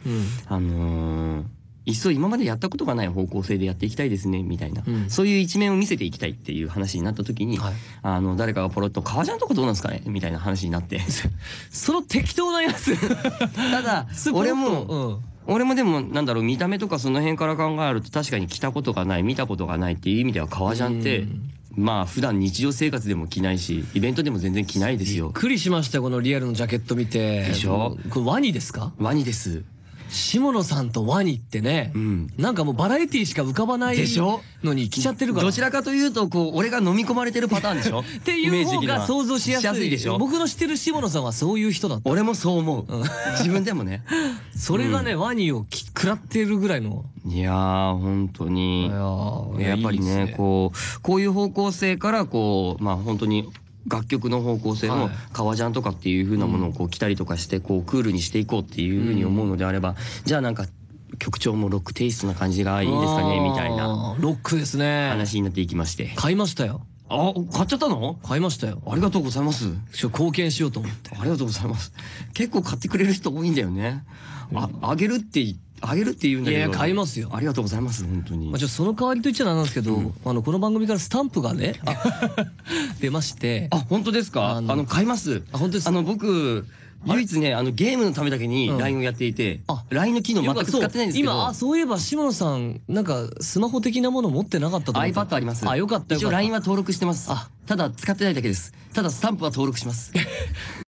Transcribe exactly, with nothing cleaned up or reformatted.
あのー、いっそ今までやったことがない方向性でやっていきたいですね、みたいな。うん、そういう一面を見せていきたいっていう話になった時に、はい、あの、誰かがポロッと、革ジャンとかどうなんですかねみたいな話になって。 その適当なやつただ、俺も、うん、俺もでも、なんだろう、見た目とかその辺から考えると確かに着たことがない、見たことがないっていう意味では革ジャンって、まあ普段日常生活でも着ないし、イベントでも全然着ないですよ。 びっくりしましたよ、このリアルのジャケット見て。 でしょ？ これワニですか？ ワニです。 下野さんとワニってね、うん、なんかもうバラエティーしか浮かばないのに来ちゃってるから。 どちらかというと、こう、俺が飲み込まれてるパターンでしょっていう方が想像しやすい。 しやすいでしょ。 僕の知ってる下野さんはそういう人だった。 俺もそう思う。自分でもね。 それがね、うん、ワニを食らってるぐらいの。 いやー、本当に。いやー、やっぱりね、いいねこう、こういう方向性から、こう、まあ本当に、楽曲の方向性の革ジャンとかっていう風なものをこう着たりとかしてこうクールにしていこうっていう風に思うのであれば、じゃあなんか曲調もロックテイストな感じがいいですかねみたいなロックですね話になっていきまして、 買いましたよ。 あ、買っちゃったの？ 買いましたよ。 ありがとうございます。 貢献しようと思って。 ありがとうございます。結構買ってくれる人多いんだよね。あ、あげるって言ってあげるって言うんだけど。 いや、買いますよ。 ありがとうございます、本当に。 まあ、ちょっとその代わりと言っちゃなんですけど、うん、あの、この番組からスタンプがね、出まして。 あ、本当ですか？あの、買います。 あ、本当ですか？ あの、僕、唯一ね、あの、ゲームのためだけに ライン をやっていて、うん、ライン の機能全く使ってないんですけど。 今、あ、そういえば、下野さん、なんか、スマホ的なもの持ってなかったと思う。 iPad あります。 あ、よかったよかった。 一応 ライン は登録してます。あ、ただ使ってないだけです。ただスタンプは登録します。